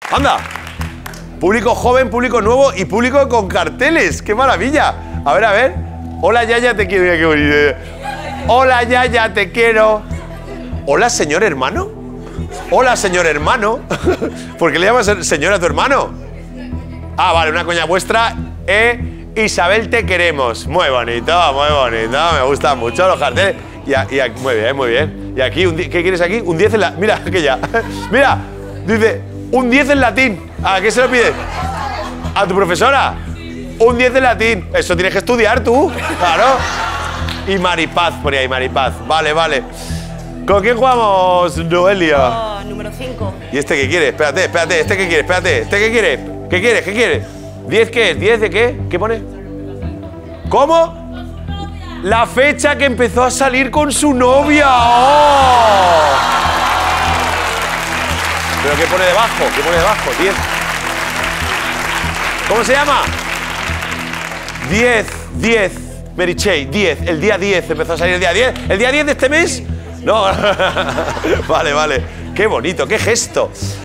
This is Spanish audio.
¡Anda! Público joven, público nuevo y público con carteles. ¡Qué maravilla! A ver, a ver. Hola, Yaya, te quiero. Mira qué bonito. Hola, Yaya, te quiero. Hola, señor hermano. Hola, señor hermano. ¿Por qué le llamas señor a tu hermano? Ah, vale, una coña vuestra. Isabel, te queremos. Muy bonito, muy bonito. Me gustan mucho los carteles. Muy bien, muy bien. Y aquí, ¿qué quieres aquí? Un 10 en latín. Mira, que ya. Mira, dice, un 10 en latín. ¿A qué se lo pides? ¿A tu profesora? Un 10 en latín. Eso tienes que estudiar tú. Claro. Y Maripaz, ponía ahí Maripaz. Vale, vale. ¿Con quién jugamos, Noelia? Número 5. ¿Y este qué quiere? Espérate, espérate. ¿Este qué quiere? Espérate. ¿Este qué quiere? ¿Qué quiere? ¿Qué quiere? ¿10 qué es? ¿10 de qué? ¿Qué pone? ¿Cómo? La fecha que empezó a salir con su novia. ¡Oh! ¿Pero qué pone debajo? ¿Qué pone debajo? 10. ¿Cómo se llama? 10. Meritxell, 10. El día 10 empezó a salir el día 10. ¿El día 10 de este mes? No. Vale, vale. Qué bonito, qué gesto.